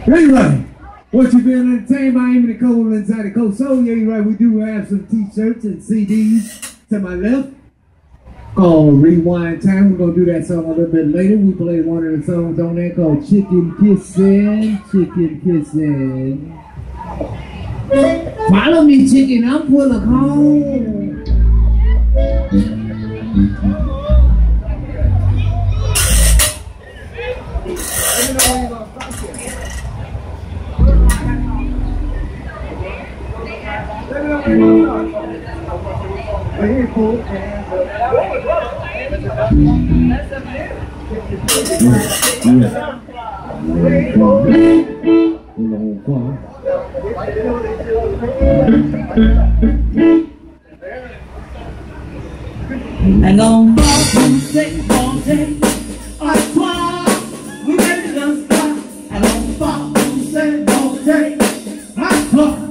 Anyway, what you been entertained by Amy Nicole inside the Cold Soul. Yeah, you're right. We do have some t-shirts and CDs to my left called Rewind Time. We're gonna do that song a little bit later. We played one of the songs on there called Chicken Kissin', Chicken Kissin'. Follow me, chicken. I'm full of home. I'm gonna fall from six all day, or twice, we ready to stop. I'm gonna fall from six all day, or twice.